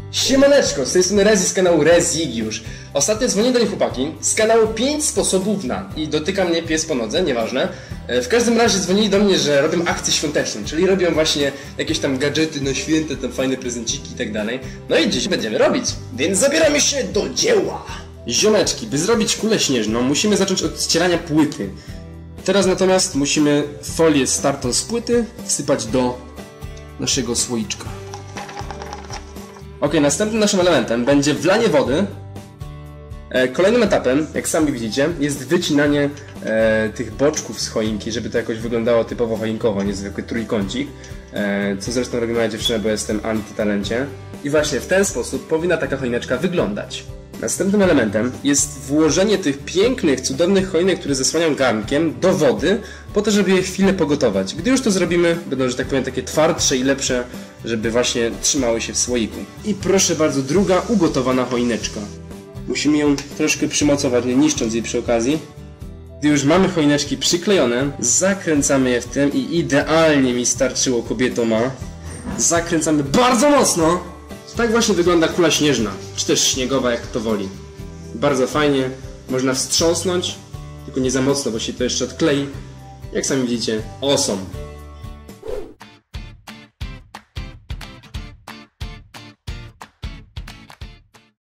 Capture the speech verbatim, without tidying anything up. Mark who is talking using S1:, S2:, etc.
S1: Siemaneczko, z tej strony Rezi z kanału Rezigiusz. Ostatnio dzwonię do nich chłopaki z kanału pięć sposobów na i dotyka mnie pies po nodze, nieważne. W każdym razie dzwonili do mnie, że robią akcje świąteczne, czyli robią właśnie jakieś tam gadżety na święta, tam fajne prezenciki i tak dalej. No i dziś będziemy robić, więc zabieramy się do dzieła. Ziomeczki, by zrobić kulę śnieżną musimy zacząć od ścierania płyty. Teraz natomiast musimy folię startą z płyty wsypać do naszego słoiczka. Ok, następnym naszym elementem będzie wlanie wody. E, kolejnym etapem, jak sami widzicie, jest wycinanie e, tych boczków z choinki, żeby to jakoś wyglądało typowo choinkowo, niezwykły trójkącik. E, co zresztą robi moja dziewczyna, bo jestem antytalencie. I właśnie w ten sposób powinna taka choineczka wyglądać. Następnym elementem jest włożenie tych pięknych, cudownych choinek, które zasłaniam garnkiem, do wody, po to, żeby je chwilę pogotować. Gdy już to zrobimy, będą, że tak powiem, takie twardsze i lepsze, żeby właśnie trzymały się w słoiku. I proszę bardzo, druga ugotowana choineczka. Musimy ją troszkę przymocować, nie niszcząc jej przy okazji. Gdy już mamy choineczki przyklejone, zakręcamy je w tym i idealnie mi starczyło, kobieto ma. Zakręcamy bardzo mocno. Tak właśnie wygląda kula śnieżna, czy też śniegowa, jak kto woli. Bardzo fajnie, można wstrząsnąć, tylko nie za mocno, bo się to jeszcze odklei. Jak sami widzicie, awesome.